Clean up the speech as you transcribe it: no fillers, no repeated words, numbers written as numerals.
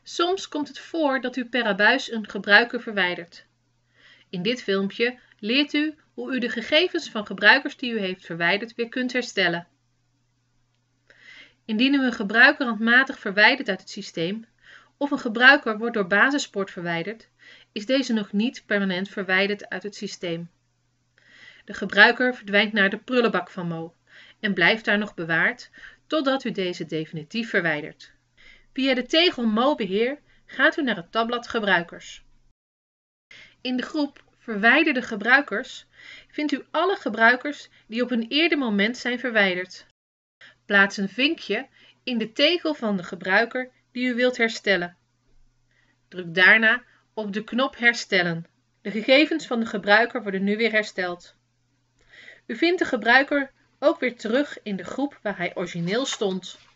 Soms komt het voor dat u per abuis een gebruiker verwijdert. In dit filmpje leert u hoe u de gegevens van gebruikers die u heeft verwijderd weer kunt herstellen. Indien u een gebruiker handmatig verwijdert uit het systeem of een gebruiker wordt door Basisport verwijderd, is deze nog niet permanent verwijderd uit het systeem. De gebruiker verdwijnt naar de prullenbak van Mo en blijft daar nog bewaard totdat u deze definitief verwijdert. Via de tegel Mo Beheer gaat u naar het tabblad Gebruikers. In de groep Verwijderde gebruikers vindt u alle gebruikers die op een eerder moment zijn verwijderd. Plaats een vinkje in de tegel van de gebruiker die u wilt herstellen. Druk daarna op de knop Herstellen. De gegevens van de gebruiker worden nu weer hersteld. U vindt de gebruiker ook weer terug in de groep waar hij origineel stond.